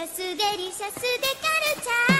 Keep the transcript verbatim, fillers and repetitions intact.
シャスデリシャスデカルチャー